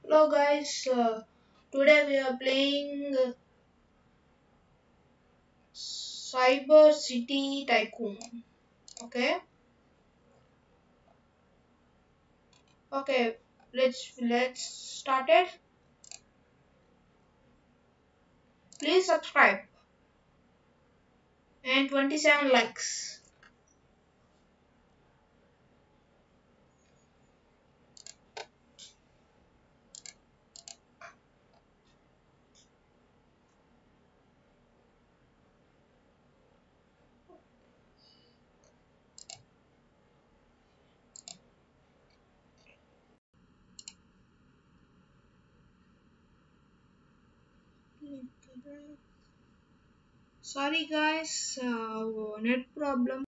Hello guys, today we are playing Cyber City Tycoon. Okay, okay, let's start it. Please subscribe and 27 likes. Sorry guys, net problem.